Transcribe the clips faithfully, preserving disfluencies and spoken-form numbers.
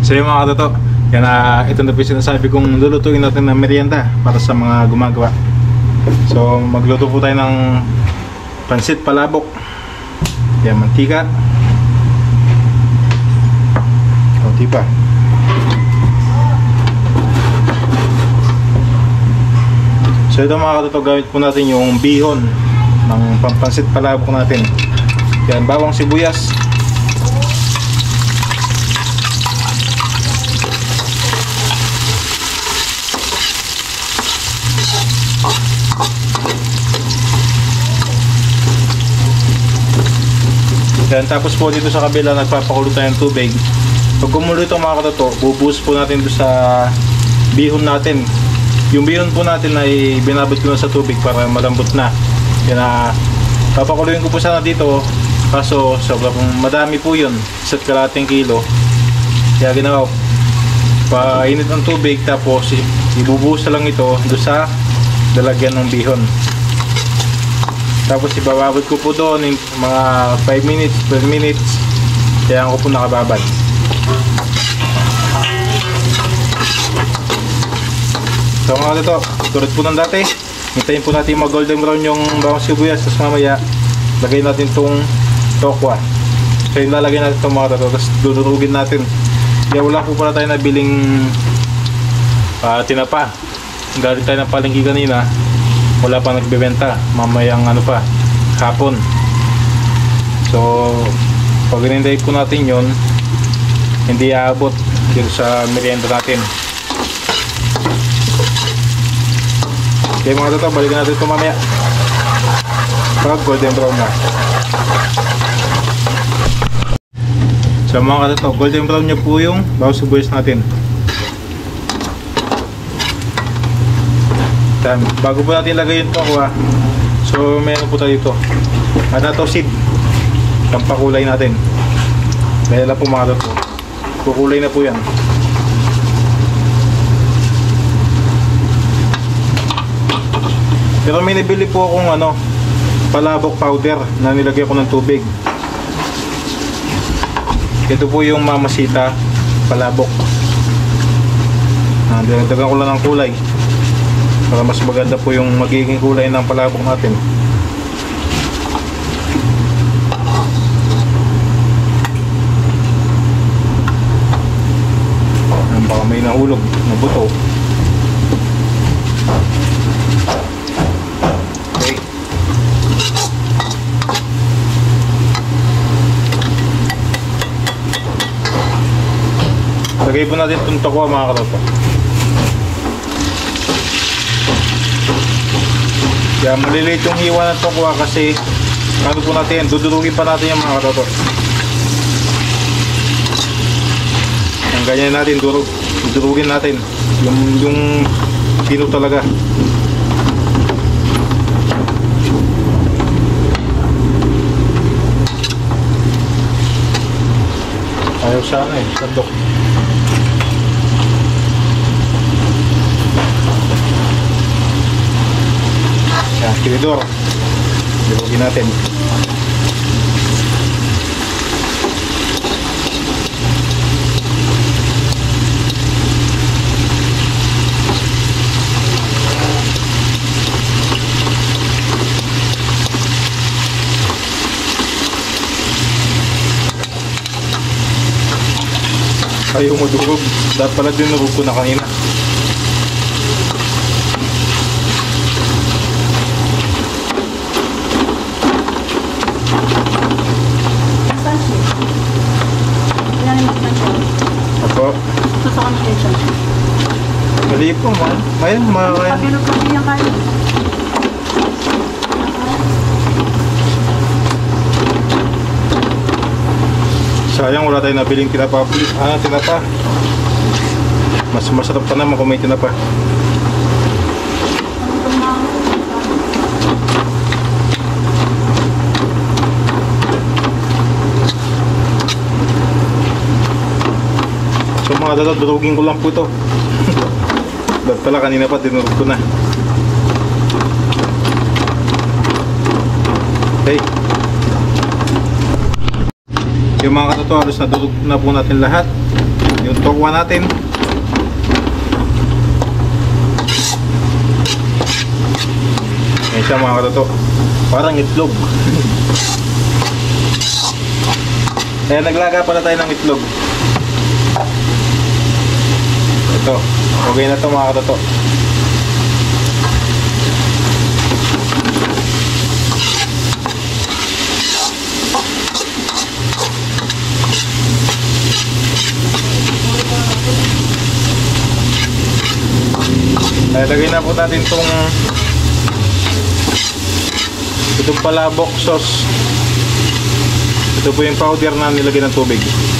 So yung mga katoto, yan na, ito na po sinasabi kong lulutuin natin ng merienda para sa mga gumagawa. So magluto po tayo ng pansit palabok. Yan, mantika. Kunti pa. So ito mga katoto, gamit po natin yung bihon ng pampansit palabok natin. Yan, bawang sibuyas. Yan, tapos po dito sa kabila nagpapakulo tayo ng tubig. Pag kumulo ito mga katoto, bubuhos po natin dito sa bihon natin. Yung bihon po natin ay binabad ko na sa tubig para malambot na. Yan na, papakuluin ko po sana dito, kaso sobrang madami po yun, isa't kalating kilo. Kaya ginawa, painit ng tubig tapos ibubuhos na lang ito doon sa lalagyan ng bihon. Tapos ibababad ko po doon in mga five minutes, twelve minutes. Kaya ako po nakababad. So mga ito, tulad po ng dati, hintayin po natin mag golden brown yung bawang sibuyas. Tapos mamaya, lagay natin itong tokwa. So yung lalagay natin itong mga ito, tapos dudurugin natin. Kaya wala po pala tayo nabiling uh, tinapa. Galing tayo ng palengke kanina, wala pa nagbebenta, mamayang ano pa, hapon. So pag hinintay po natin yun, hindi aabot dito sa merienda natin. Okay mga tata, balikan natin ito mamaya pag golden brown na. So mga tata, golden brown nyo po yung bawang sibuyas natin. Bago po natin ilagay yung tokwa, so meron po tayo dito ano to, seed, pampakulay natin. Dahil lang po mga to, kukulay na po yan. Pero may nabili po akong ano, palabok powder na nilagay ko ng tubig. Ito po yung Mamacita palabok. Ah, dinagdagan ko lang ng kulay para mas maganda po yung magiging kulay ng palabok natin. Ayan, baka may nahulog na buto. Okay. Lagay po natin itong tokwa mga katoto. Kaya maliliit yung hiwa ng tokwa kasi ano po natin, dudurugin pa natin yung mga katoto. Ang ganyan natin, durug, dudurugin natin yung, yung pino talaga. Ayaw sana eh, sandok. Yan, tinidor. Durugin natin. Ayaw mo durog. Dapat pala dinurog ko na kanina. Ako? Mali po, man. Ayan, makakain. Pagkilo-pagkilo yung kanin. Sayang wala tayong nabiling tinapa. Ah, tinapa. Mas masarap pa naman kung may tinapa. So mga dada, durugin ko lang po ito. Dapat pala kanina pa dinurog ko na. Okay. Yung mga katoto, halos nadurog na po natin lahat. yung tokwa natin. Ayan siya mga katoto, parang itlog. Kaya naglaga pala tayo ng itlog. Ito, okay na ito mga katoto. Kaya lagay na po natin itong itong palabok sauce. Ito po yung powder na nilagay ng tubig.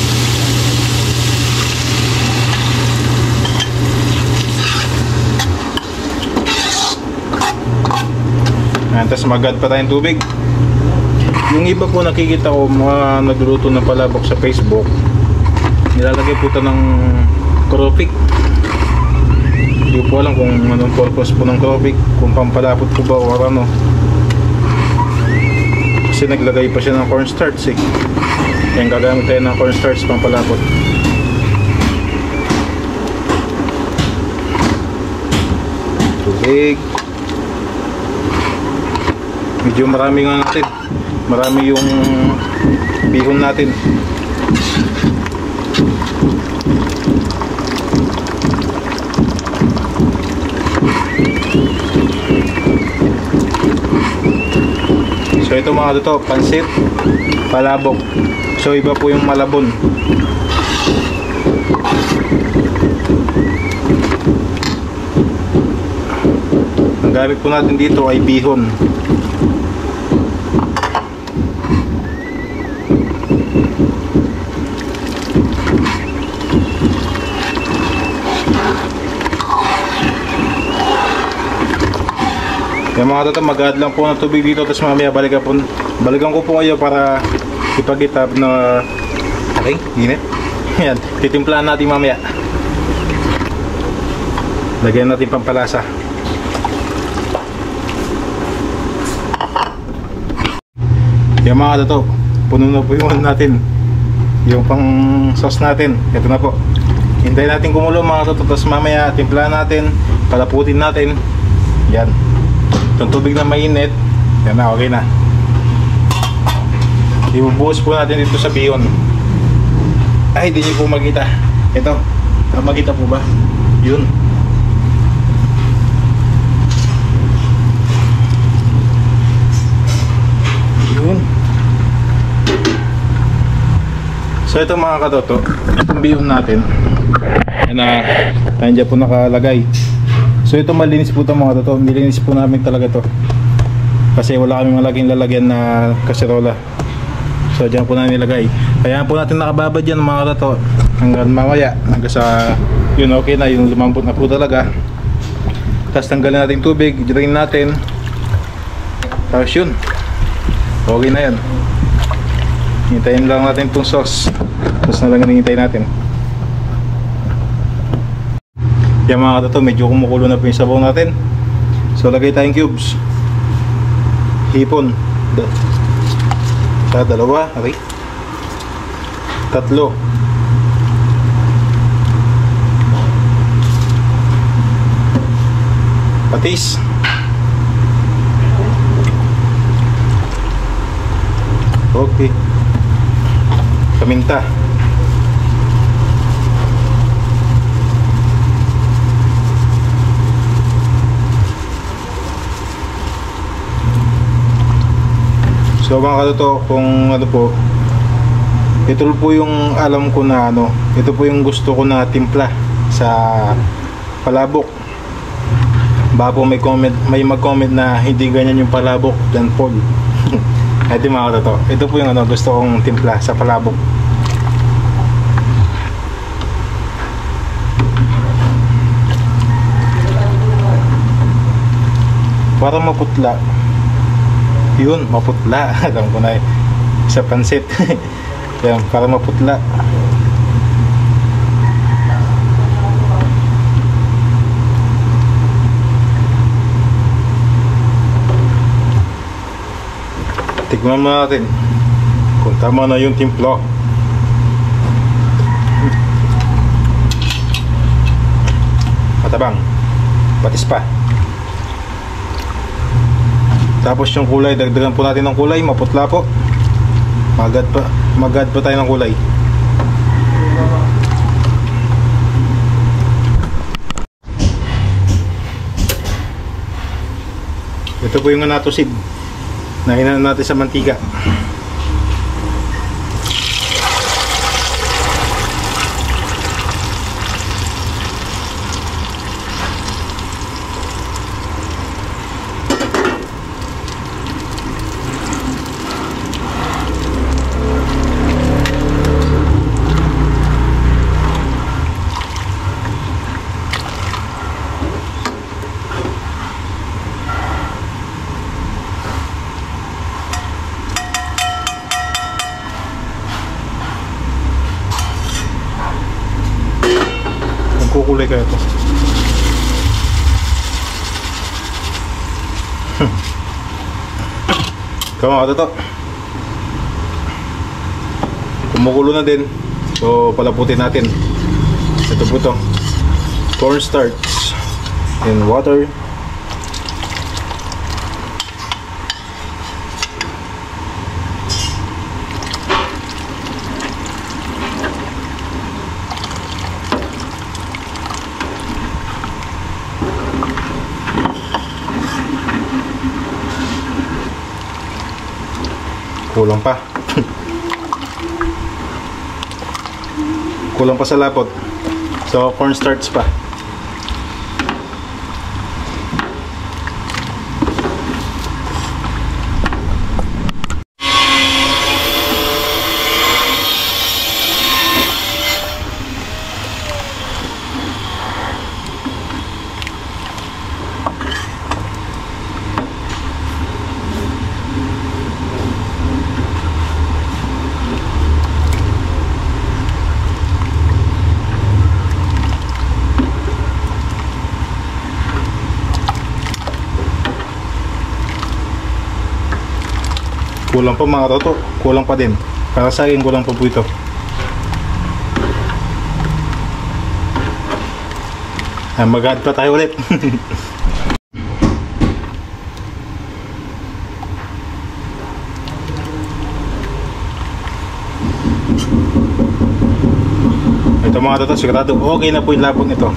Ayan, tapos mag-add pa tayong tubig. Yung iba po nakikita ko mga nagluluto ng palabok sa Facebook, nilalagay po ito ng crawfish. Hindi po alam kung anong purpose po ng crawfish, kung pampalapot po ba o ano. Kasi naglagay pa siya ng cornstarch eh. Kaya gagamit tayo ng cornstarch pampalapot. Tubig. Medyo marami nga natin. Marami yung bihon natin. So ito mga to, pansit, palabok. So iba po yung malabon. Ang gamit po natin dito ay bihon. Yung mga toto, mag-add lang po ng tubig dito, tapos mamaya balikan, po, balikan ko po kayo para ipag-itap na okay, init. Yan, titimplahan natin mamaya. Lagyan natin pampalasa. Yung mga toto, puno na po yung natin, yung pang sauce natin. Ito na po. Hintayin natin kumulo mga toto, tapos mamaya timplahan natin, palaputin natin. Yan. Itong tubig na mainit, yan na, okay na. Ibubuhos po natin dito sa bihon. Ay, hindi nyo po makita. Ito, makita po ba? Yun. Yun. So ito mga katoto, itong bihon natin, yan na, nandiyan po nakalagay. So ito malinis po ito mga toto, nilinis po namin talaga to kasi wala kami malaging lalagyan na kaserola. So dyan po namin nilagay. Kaya po natin nakababad dyan mga toto hanggang mamaya, hanggang sa yun okay na, yung lumambot na po talaga. Tapos tanggalin natin tubig, drain natin. Tapos yun, okay na yan. Hintayin lang natin itong sauce, tapos na lang hintayin natin. Yan mga katoto, medyo kumukulo na po yung sabaw natin. So lagay tayong cubes. Hipon. Sa dalawa, okay. Tatlo. Patis. Okay. Paminta. So mga katoto, kung ano po, ito po yung alam ko na ano, ito po yung gusto ko na timpla sa palabok. Baka po may comment, may mag-comment na hindi ganyan yung palabok, then Paul. Ito mga katoto, ito po yung ano, gusto kong timpla sa palabok. Para maputla. Yun, maputla. Alam ko na eh, sa pansit. Yan, para maputla. Tignan mo natin kung tama na yung timpla. matabang, patis pa. Tapos yung kulay, dagdagan po natin ng kulay, maputla po. Magad pa, magad pa tayo ng kulay. Ito po yung natusid na hinaan natin sa mantika. Kukulay kayo to. Kama ka to. Kumukulo na din. So palaputin natin. Ito po to. Cornstarch and water. Kulang pa. Kulang pa sa lapot. So cornstarch pa. Kulang pa mga toto, kulang pa din. Para sa akin kulang pa po ito. Ah, mag-add pa tayo ulit. Ito mga toto, sigurado okay na po yung lapot nito.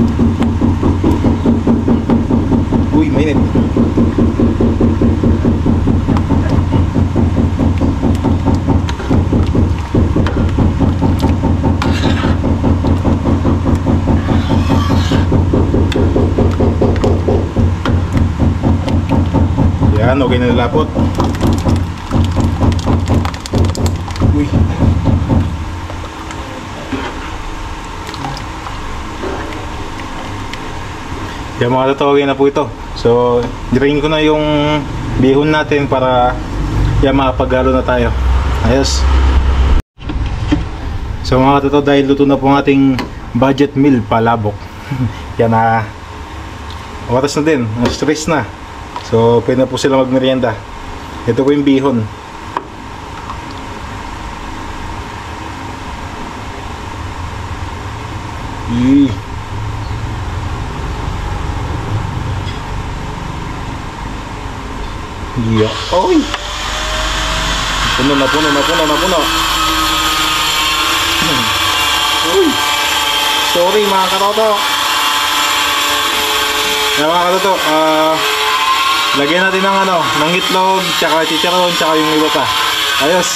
Uy, mainit. Yan, okay na nalapot. Uy. Yan mga toto, okay na po ito. So, drain ko na yung bihon natin para yan makapagalo na tayo. Ayos. So mga toto, dahil luto na po ang ating budget meal, palabok. Yan na. Oras na din, stress na. So, pwede na po sila magmerienda. Ito po yung bihon. Yee. Yeah. Oy! Puno na, puno na, puno na, puno. Uy! Sorry mga katoto. Yan mga katoto, ah... Uh, lagyan natin ng ano, ng itlog, tsaka chicharon, tsaka yung iba pa. Ayos.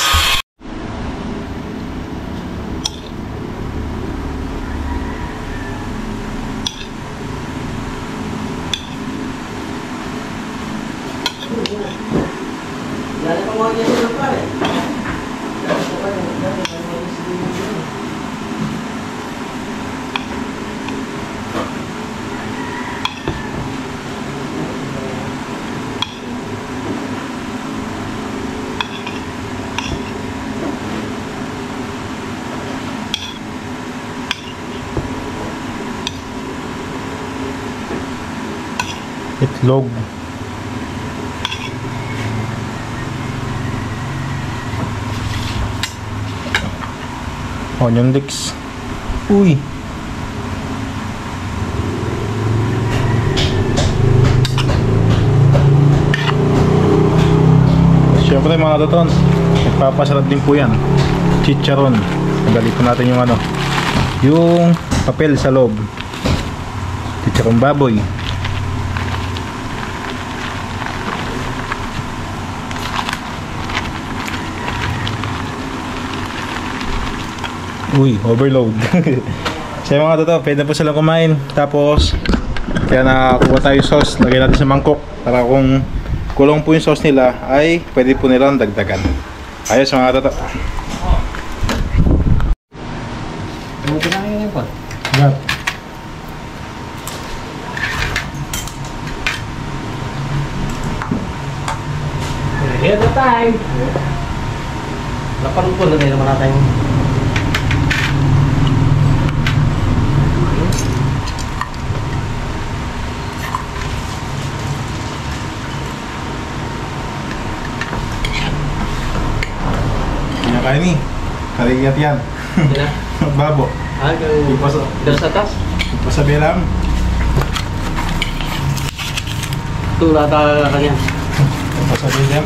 Itlog. Onion leeks. Uy. mga toton. Nagpapasarap din po yan. Chicharon. Nagali po natin yung ano, yung papel sa loob. Chicharon baboy. Uy, overload. Sa mga toto, pwede po silang kumain. Tapos, kaya nakakuha tayo sauce. Lagyan natin sa mangkok. Para kung kulong po yung sauce nila, ay pwede po nilang dagdagan. Ayos mga toto. Ano kinain ngayon po? Gat. Here's the time! Lapan po, lagay naman natin. Kaya ni, kaligat yan. Sina? Babo. Ah, yung Ipasa, das atas? ipasa bilang. Ito nata kanya. Ipasa bilang.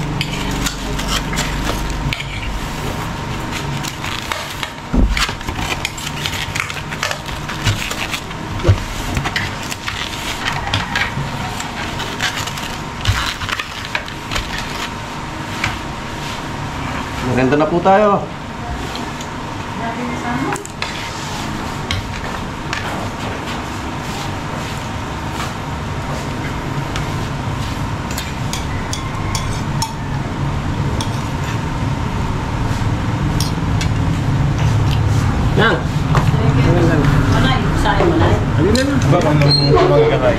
Maganda na po tayo. Nang! Manay, sa'yo manay. Ano na na? Ba, anong magkakay?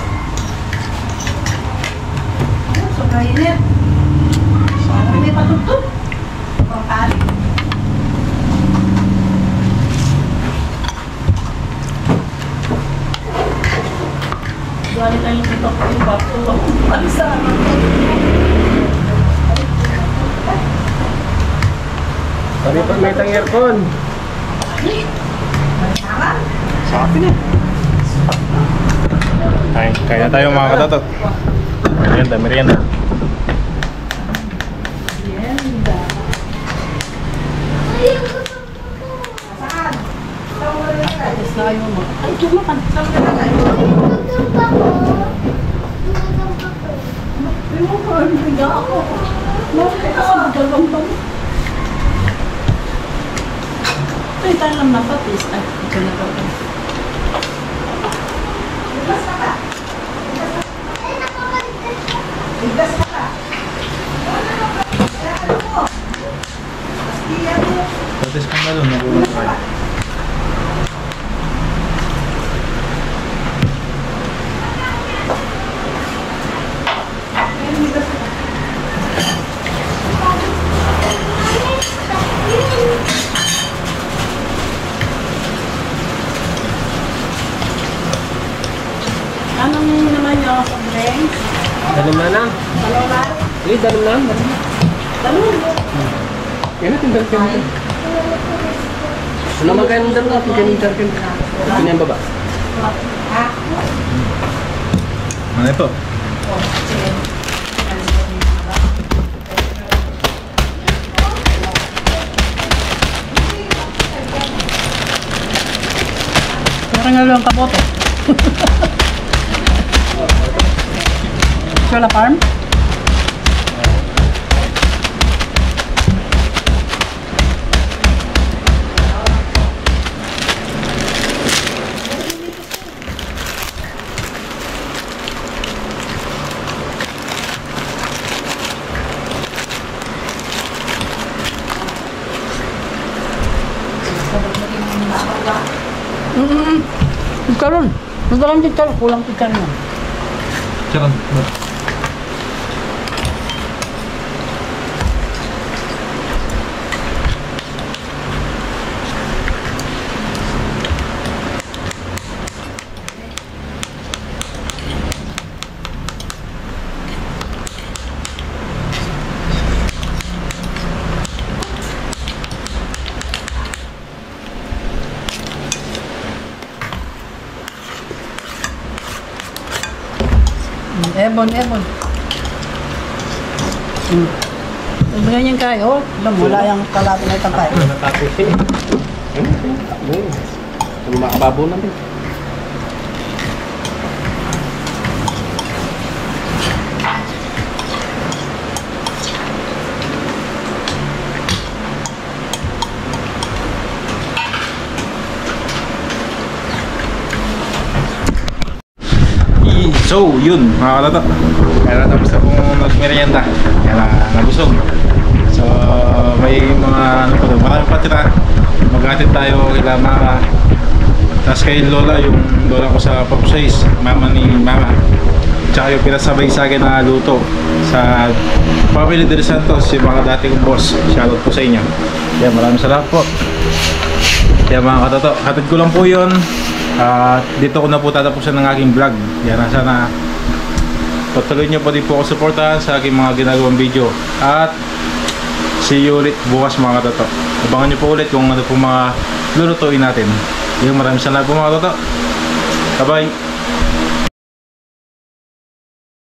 Sobrang init. May patutog. Sobrang pali. Dali tayo dito ko yung bato. Palisan. Sabi pa may tang aircon. Palisan. Sa akin eh. Ay, kaya na tayo mga katotot. Merienda, merienda. Merienda. Saan? Tapos na kayo mo. Ay, tumakan. Saan ka na kayo? Ay, mo ko. Higa ako. Bakit ako magdalawang ba? Ay, tayo lang napatis. Ay, ito na daw. Biglas ka ka. Biglas ka ka. Ano mo? Pastiyan mo. Patis ka na doon, nakulang kayo. Anong naman yung sa drinks? Dalam na na. Dalawa? Eh, dalam na. Dalam na. Dalawa? Yan natin dalam ka natin. Ano naman kayo ng dalam natin? Kayo ng dalam ka. Ano yung baba? Ha? Ano ito? Oh, sige. Parang nga lang kaboto. Chola Farm? Mm-mm. Karon, nagkaroon din tayo, kulang picture mo. Charan. Ebon, ebon. Mm. Ganyan kayo. Alam mo, wala yung kalapit na tapay. Natapos eh. Ano makababo natin. So, yun, mga katato. Kaya tapos na pong nagmerienda. Kaya na nabusog. So, may mga ano pa doon. Marami pa tira. Maghatid tayo kila mama. Tapos kay lola, yung lola ko sa Papusays. Mama ni mama. Tsaka yung pinasabay sa akin na luto sa Family de Santos, yung mga dati kong boss. Shoutout po sa inyo. Kaya maraming salamat po. Kaya mga katato, hatid ko lang po yun. At uh, dito ko na po tatapusin ng aking vlog. Yan, sana patuloy nyo pa din po ako suportahan sa aking mga ginagawang video. At see you ulit bukas mga katato. Abangan nyo po ulit kung ano po mga lulutuin natin. Yung maraming salamat po mga katato. Bye bye.